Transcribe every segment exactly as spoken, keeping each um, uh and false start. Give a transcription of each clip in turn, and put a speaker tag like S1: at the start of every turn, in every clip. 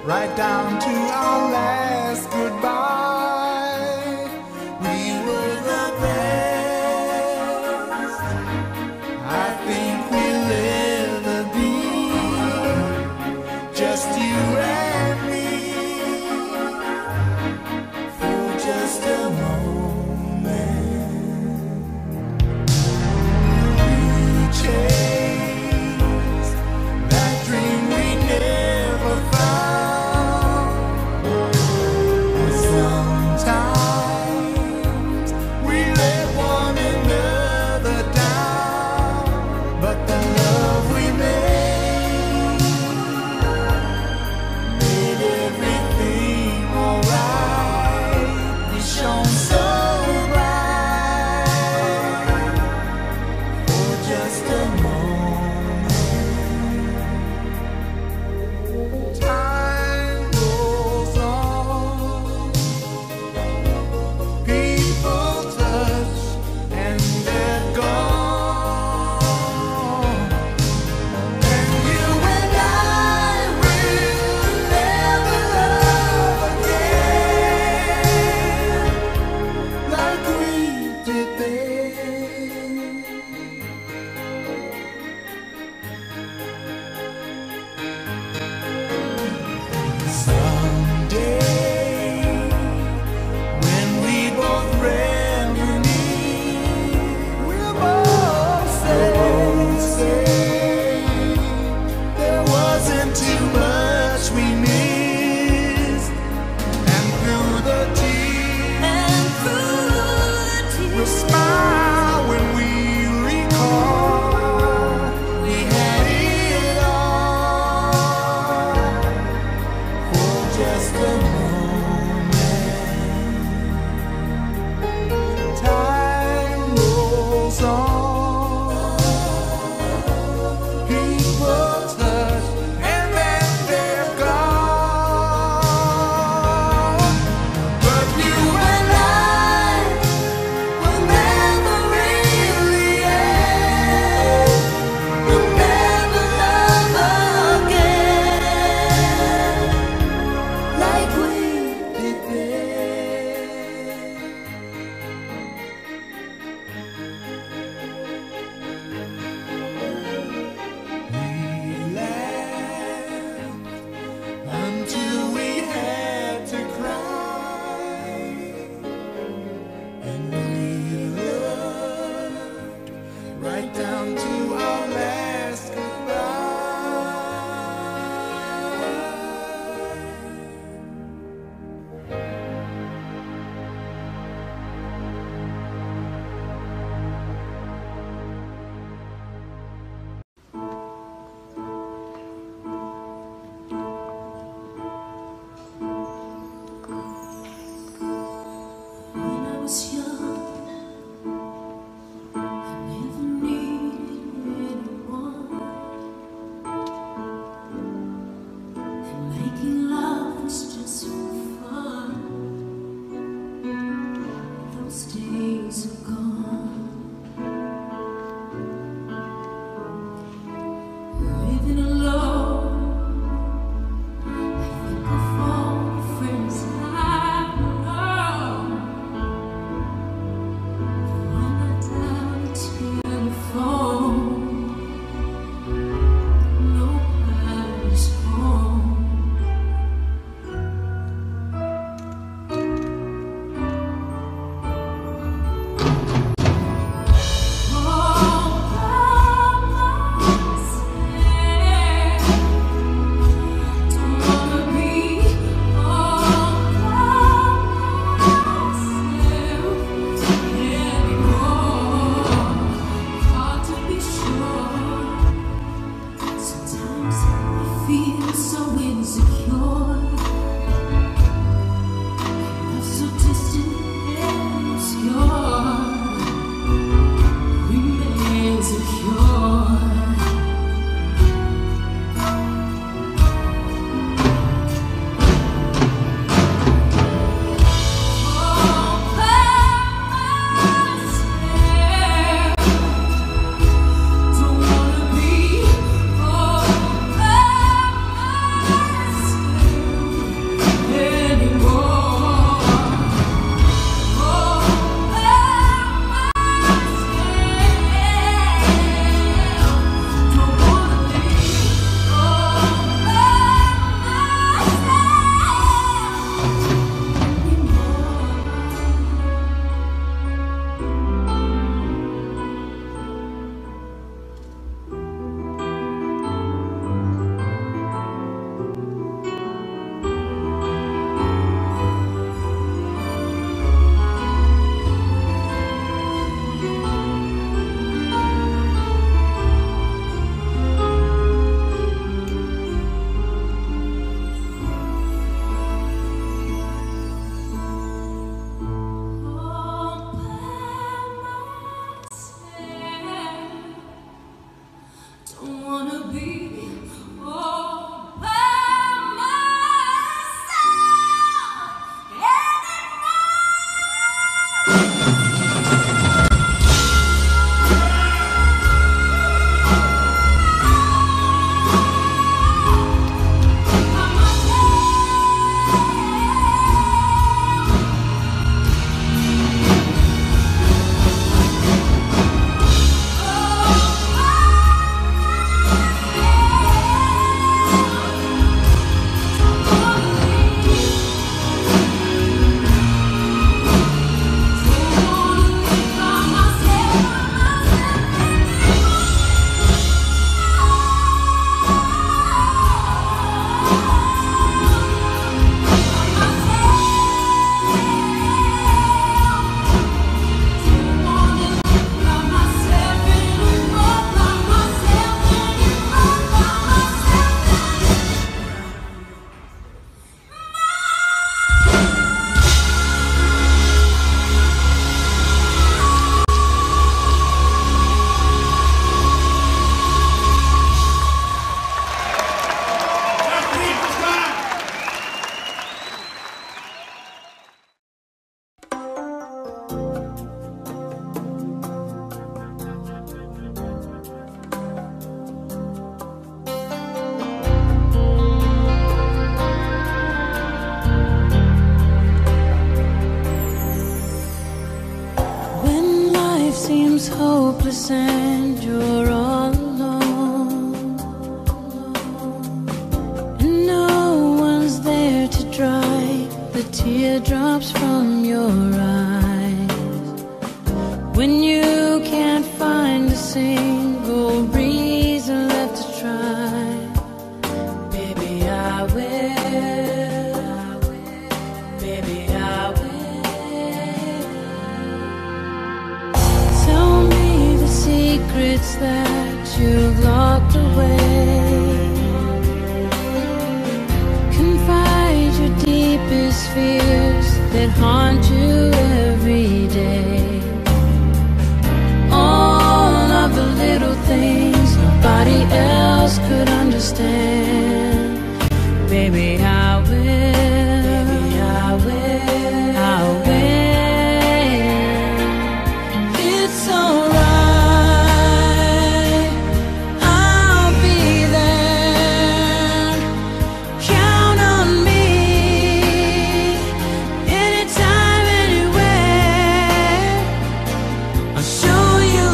S1: right down to our last goodbye. We were the best. I think we'll ever be, just you and me, for just a moment. We chase that dream we never found. Sometimes we let one another down, but the love we made made everything alright. We shone so bright for just a moment. Time goes on, people touch and they're gone, and you and I will never love again like we did then. Someday, when we both reminisce, we'll both say there wasn't too much we missed, and through the tears, we'll smile when we recall we had it all for
S2: hopeless and you're all alone, and no one's there to dry the teardrops from your eyes. When you can't find a single reason left to try, baby, I will, baby, I will. Tell me the secrets that you've locked away. Confide your deepest fears that haunt you every day. All of the little things nobody else could understand. Baby, I will, baby, I will, I will. It's alright, I'll be there. Count on me, anytime, anywhere. I'll show you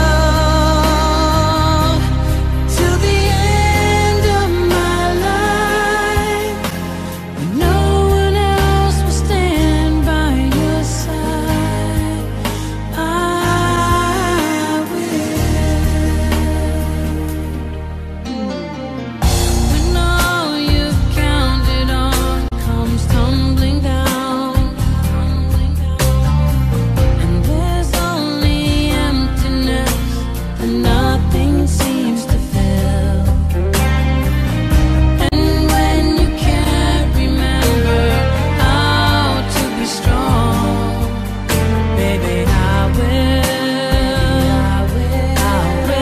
S2: love till the end of my life. When no one else will stand by your side, I will. When all you've counted on comes tumbling down, and there's only emptiness and nothing seems to fill. And when you can't remember how to be strong, baby, I will, I will, I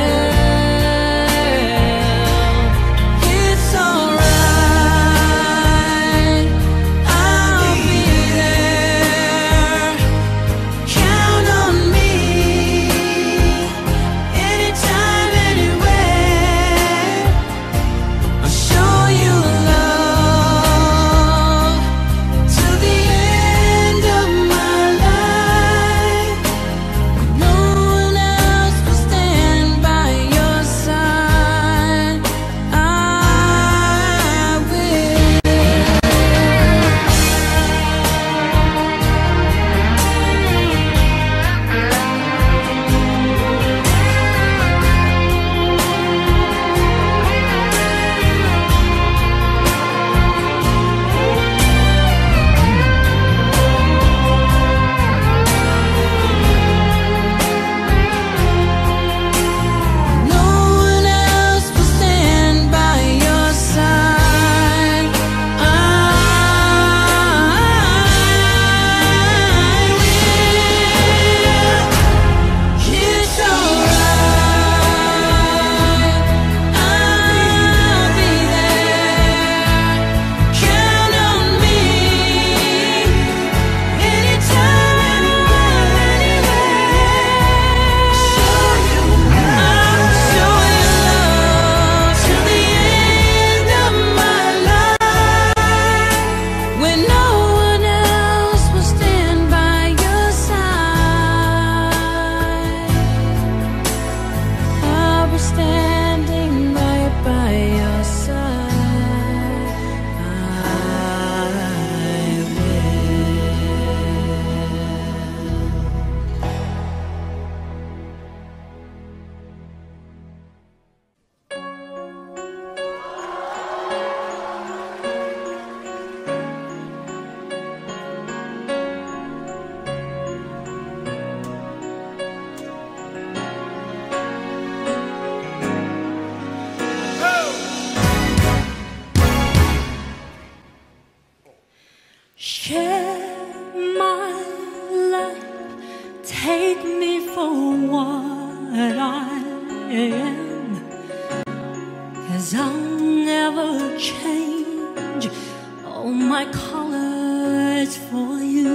S2: will. It's alright, I'll be there. Count on me, anytime, anywhere. I'll show you love till the end of my life. No one else will stand by your side, I will. No one else will stand by your side, I will. It's alright, I'll be there. Count on me, anytime, anywhere. Show you love, show you love till the end of my life. When no one else will stand by your side, I'll be standing right by your side, I share my life, take me for what I am, 'cause I'll never change all my colors for you.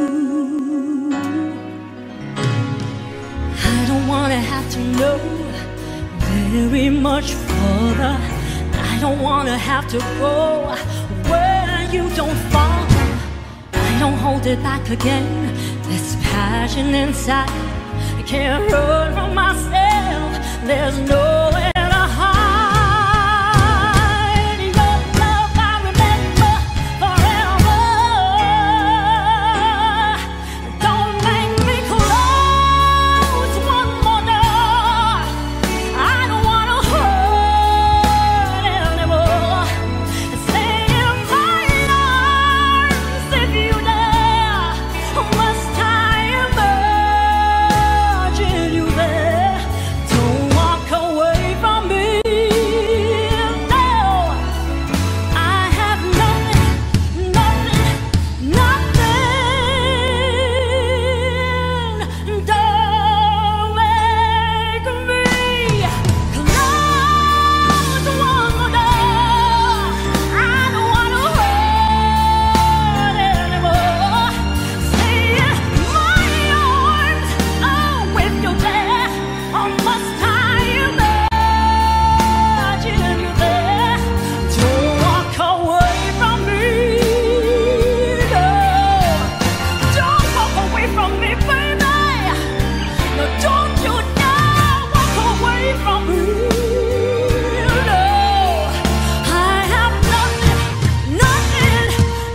S2: I don't wanna have to know very much further. I don't wanna have to go where you don't fall. I don't hold it back again. This passion inside, I can't run from myself. There's nowhere to hide. Your love I remember forever. Don't make me close one more door. I don't wanna hurt anymore. Stay in my arms if you dare. Must I imagine you there? Don't walk away from me. No, I have nothing, nothing, nothing. Don't make me close one more door. I don't wanna hurt anymore. Stay in my arms, oh, if you're there. Or must I imagine you there? Don't walk away from me. No, don't walk away from me, baby. No, don't you dare walk away from me. No, I have nothing, nothing,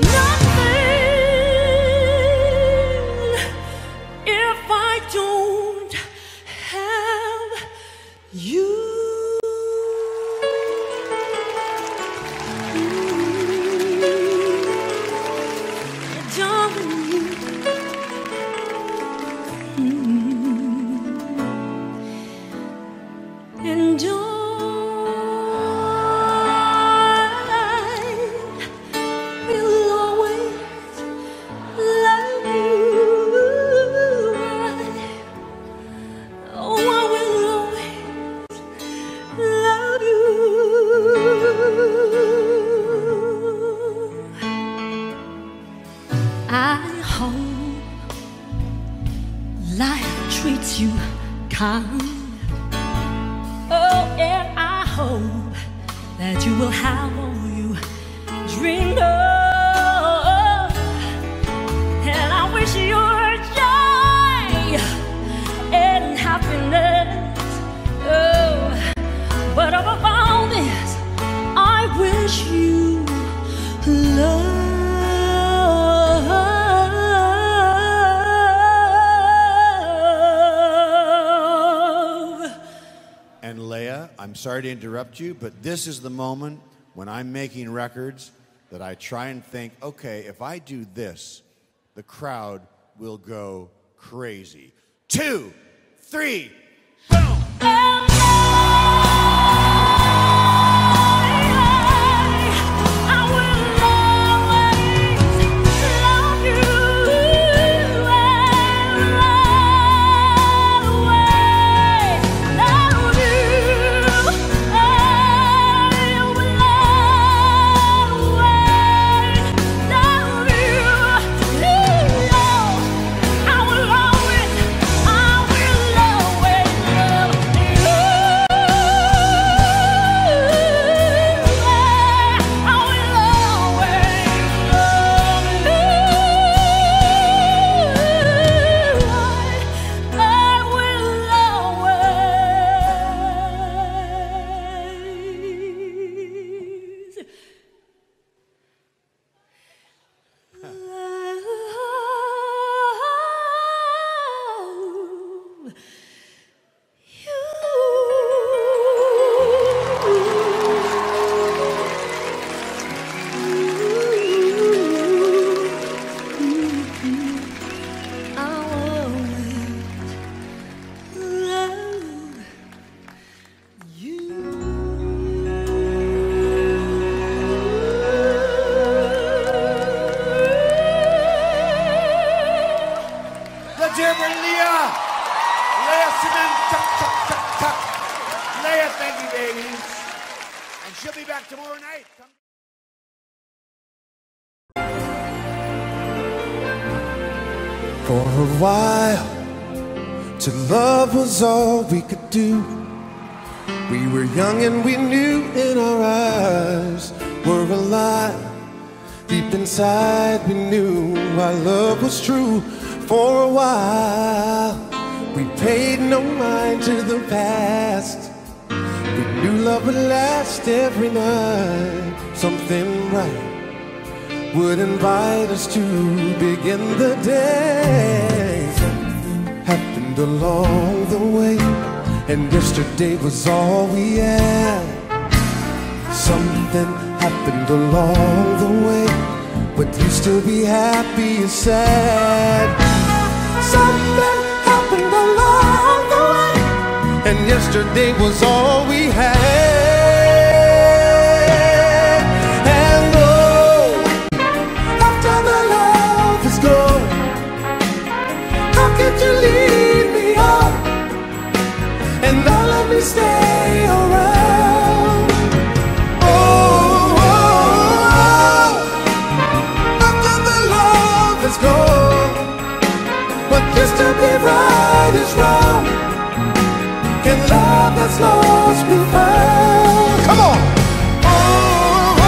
S2: nothing. If I don't have you. And I will always love you. Oh, I will always love you. I hope life treats you kind. Oh, and I hope that you will have all you dreamed of. And I wish you joy and happiness. Oh, but above all this, I wish you love.
S3: And Leia, I'm sorry to interrupt you, but this is the moment when I'm making records that I try and think, okay, if I do this, the crowd will go crazy. Two, three, boom! Dear Leah, Leah Simon, tuck, tuck, tuck, tuck. Leah, thank you, ladies. And she'll be back tomorrow night. Come
S1: For a while, to love was all we could do. We were young and we knew in our eyes were alive. Deep inside we knew our love was true. For a while, We paid no mind to the past. We knew love would last every night. Something right would invite us to begin the day. Something happened along the way, and yesterday was all we had. Something happened along the way, what used to be happy is sad. Something happened along the way, and yesterday was all we had. And oh, after the love is gone, how could you leave me on and not let me stay around? Oh, oh, oh, after the love is gone, what used to be right is wrong. Can love that's lost be found? Come on! Oh, oh,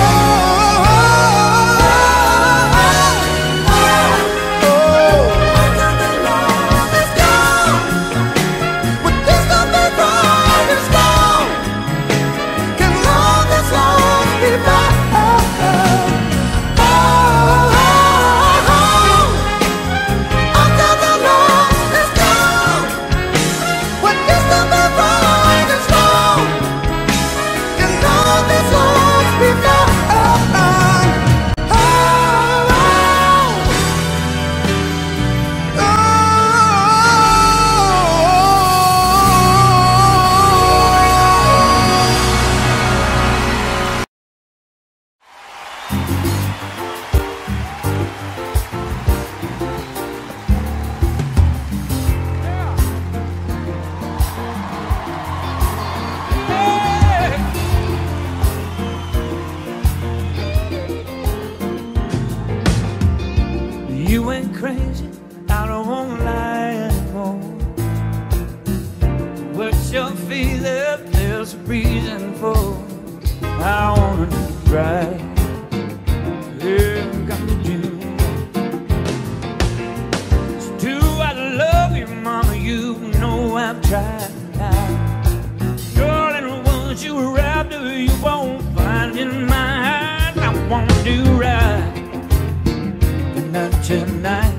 S1: oh, oh, oh. After the love is gone, what used to be right is wrong. Can love that's lost be found? Oh, oh, oh. After the love is gone, what used to be right is wrong. Can love that's lost be found? Oh,
S2: You ain't crazy, I don't wanna lie anymore. What you're feeling, there's a reason for. I wanna do right. Yeah, come to do. So do I love you, mama? You know I'm trying now. Darling, once you arrive, you won't find in my heart. I wanna do right. Not tonight,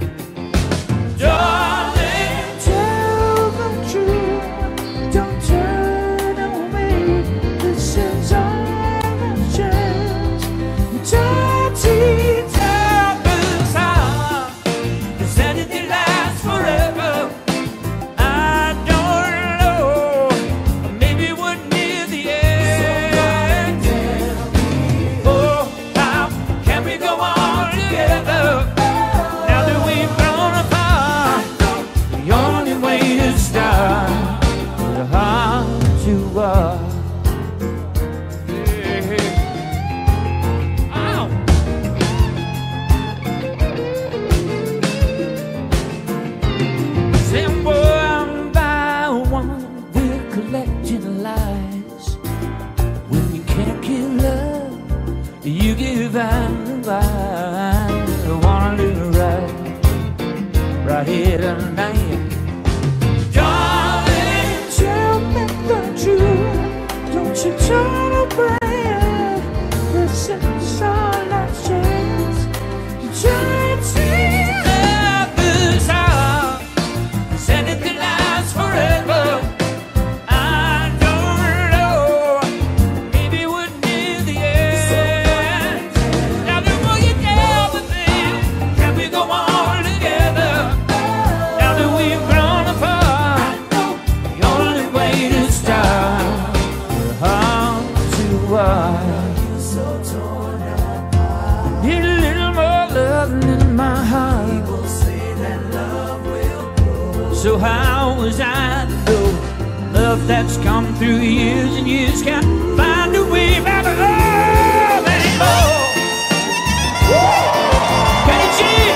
S2: darling. Tell the truth, don't turn on me. This is our last chance. Dirty times, does anything last forever? I don't know. Maybe we're near the end. Oh, how can we go on together? You give and I wanna do right, right here tonight. Darling, tell me the truth, don't you turn away. This is our last chance. Dirty love is out, does anything last forever? Need a little more love in my heart. People say that love will grow. So how was I to know love that's come through years and years can't find a way back to love anymore? Can you cheer?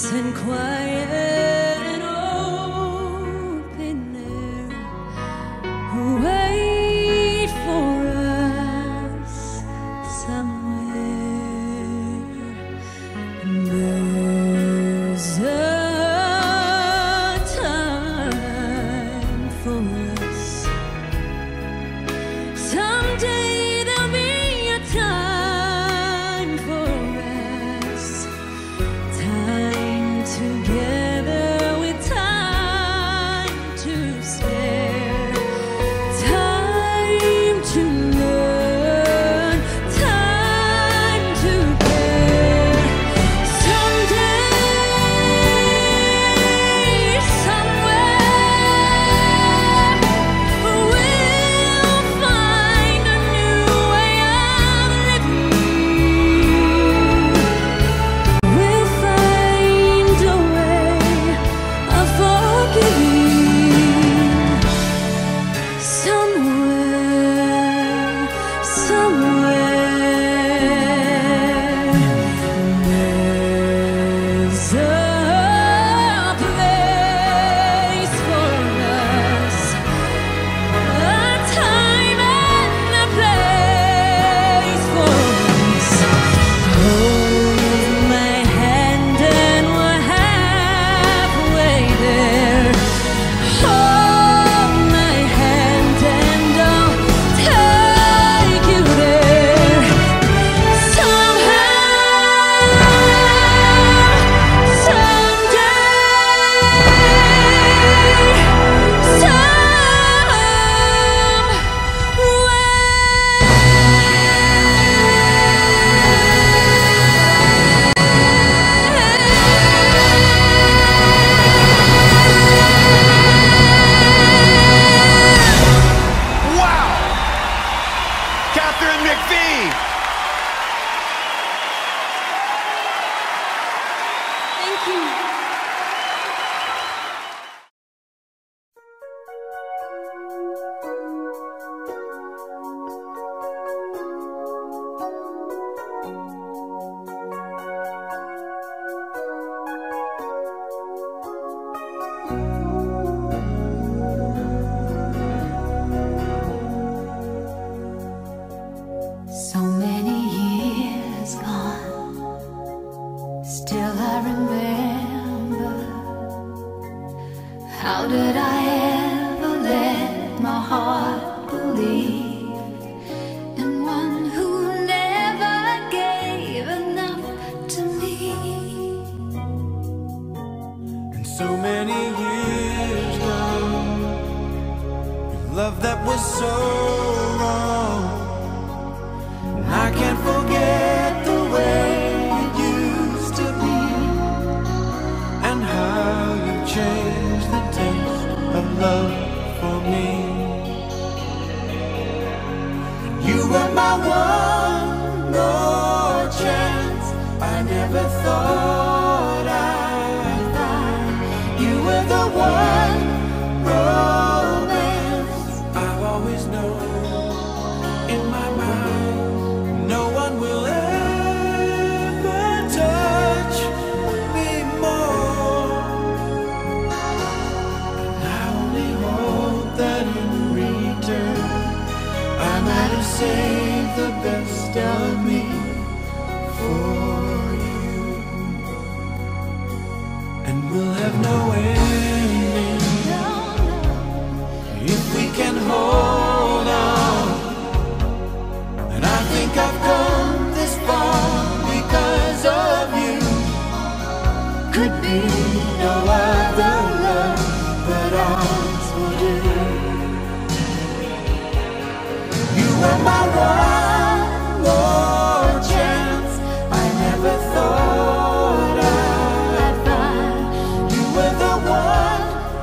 S2: and quiet and open air wait for us somewhere. And there's a time for us. Someday there'll be a time for us. Time together with time to spare. Time to learn. Time to care. Someday, somewhere, we'll find a new way of living. We'll find a way of forgiving. Somewhere, somewhere, there's a place for us. A time and a place for us. Hold my hand and we're halfway there. Hold my hand and I'll take you there. Somehow,
S3: Wow! Catherine McPhee!
S2: thank you.
S4: So many years gone, still I remember. How did I ever let my heart believe in one who never gave enough to me?
S1: And so many years gone, with love that was so wrong. And I can't forget the way it used to be, and how you changed the taste of love for me. You were my one more chance. I never thought I'd find. You were the one romance I've always known. In my mind, no one will ever touch me more. And I only hope that in return I might have saved the best of me for you. And we'll have no ending if we can hold on. And I think I've come this far because of you. Could be no other love but ours will do. You were my one more chance. I never thought I'd find. You were the one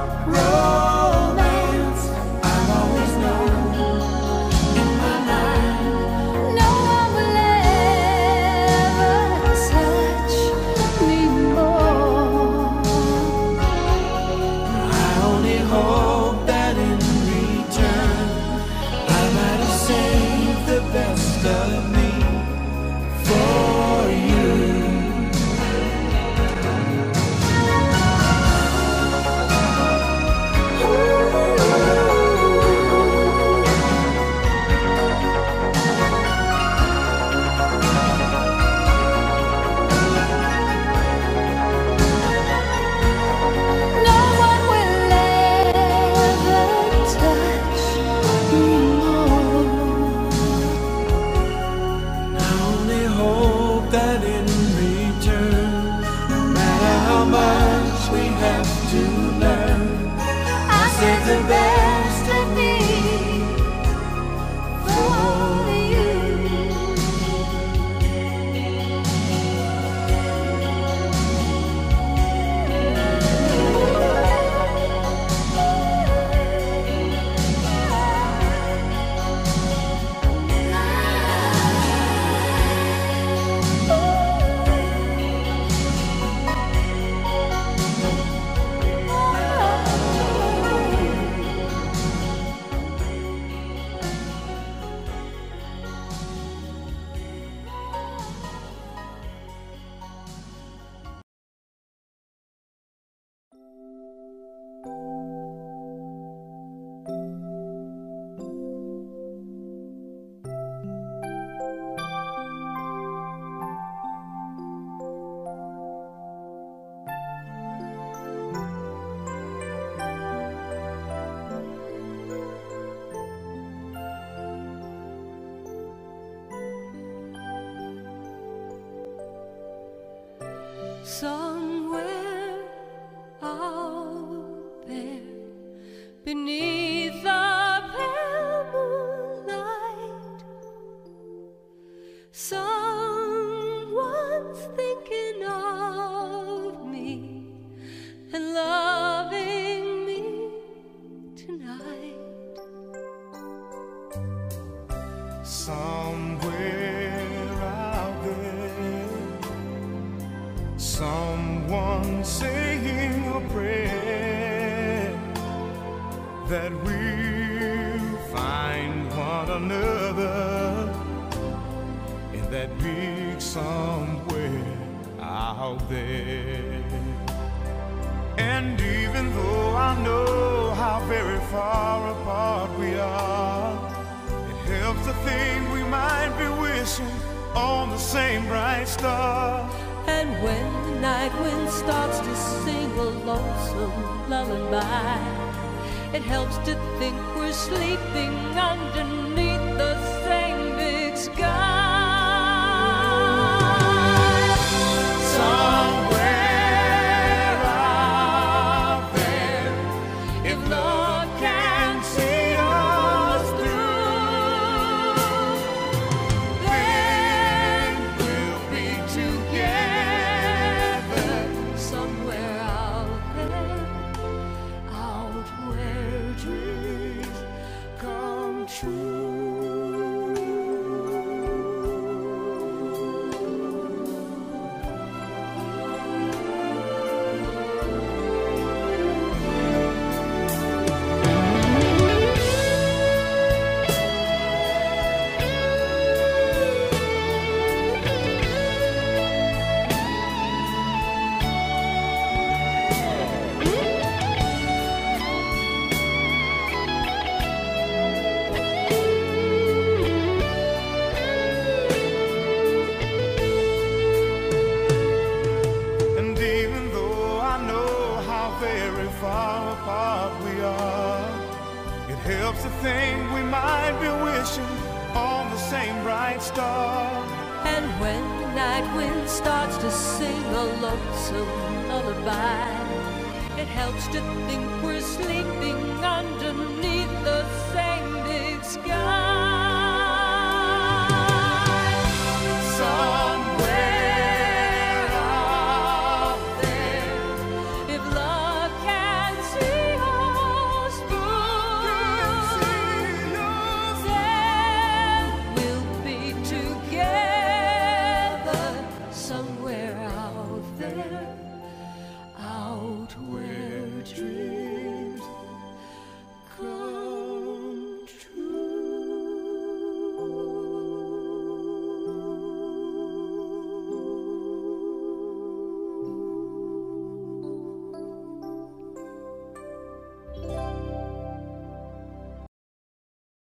S1: romance I've always known. In my mind,
S4: No one will ever touch me more.
S2: somewhere out there beneath the pale moonlight. Someone's thinking of me and loving me tonight.
S1: Somewhere out there, someone saying a prayer that we'll find one another in that big somewhere out there. And even though I know how very far apart we are, it helps to think we might be wishing on the same bright star.
S2: And when the night wind starts to sing a lonesome lullaby, it helps to think we're sleeping underneath the same big sky.
S1: Somewhere out there, if love can see us through, then we'll be together.
S2: Somewhere out there, out where dreams come true.
S1: And even though I know how very far apart we are, it helps to think we might be wishing on the same bright star.
S2: And when the night wind starts to sing a lonesome lullaby, it helps to think we're sleeping underneath the same big sky.